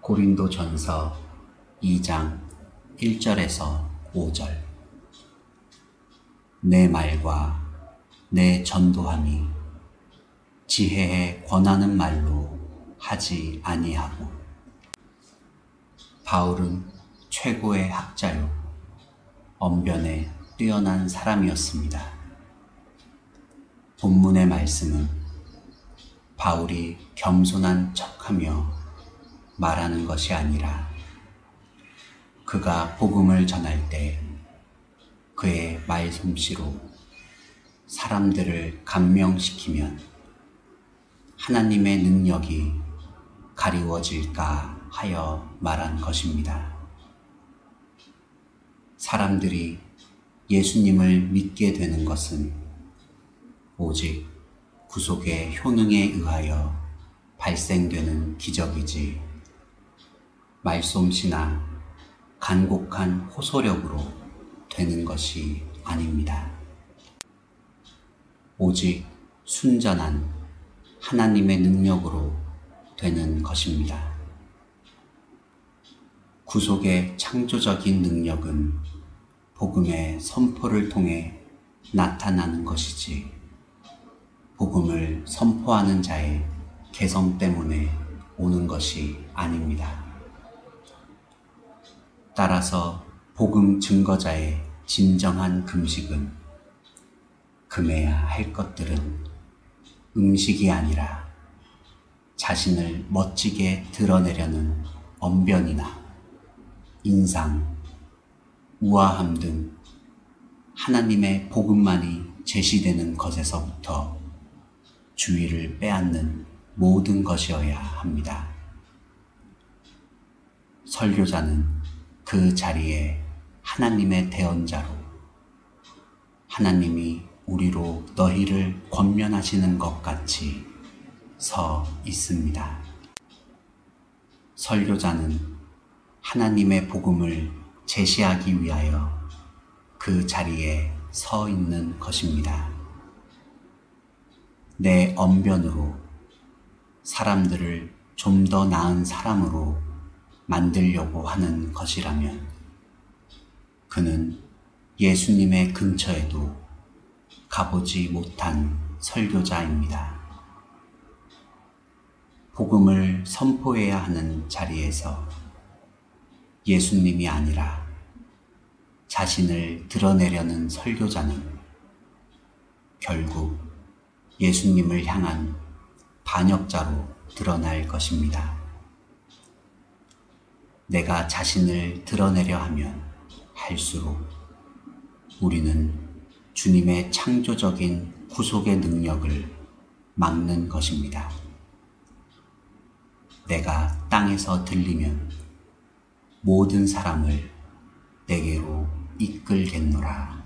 고린도전서 2장 1절에서 5절. 내 말과 내 전도함이 지혜에 권하는 말로 하지 아니하고, 바울은 최고의 학자요 언변에 뛰어난 사람이었습니다. 본문의 말씀은 바울이 겸손한 척하며 말하는 것이 아니라 그가 복음을 전할 때 그의 말솜씨로 사람들을 감명시키면 하나님의 능력이 가리워질까 하여 말한 것입니다. 사람들이 예수님을 믿게 되는 것은 오직 구속의 효능에 의하여 발생되는 기적이지, 말솜씨나 간곡한 호소력으로 되는 것이 아닙니다. 오직 순전한 하나님의 능력으로 되는 것입니다. 구속의 창조적인 능력은 복음의 선포를 통해 나타나는 것이지, 복음을 선포하는 자의 개성 때문에 오는 것이 아닙니다. 따라서 복음 증거자의 진정한 금식은 금해야 할 것들은 음식이 아니라 자신을 멋지게 드러내려는 언변이나 인상, 우아함 등 하나님의 복음만이 제시되는 것에서부터 주의를 빼앗는 모든 것이어야 합니다. 설교자는 그 자리에 하나님의 대언자로 하나님이 우리로 너희를 권면하시는 것 같이 서 있습니다. 설교자는 하나님의 복음을 제시하기 위하여 그 자리에 서 있는 것입니다. 내 언변으로 사람들을 좀 더 나은 사람으로 만들려고 하는 것이라면 그는 예수님의 근처에도 가보지 못한 설교자입니다. 복음을 선포해야 하는 자리에서 예수님이 아니라 자신을 드러내려는 설교자는 결국 예수님을 향한 반역자로 드러날 것입니다. 내가 자신을 드러내려 하면 할수록 우리는 주님의 창조적인 구속의 능력을 막는 것입니다. 내가 땅에서 들리면 모든 사람을 내게로 이끌겠노라.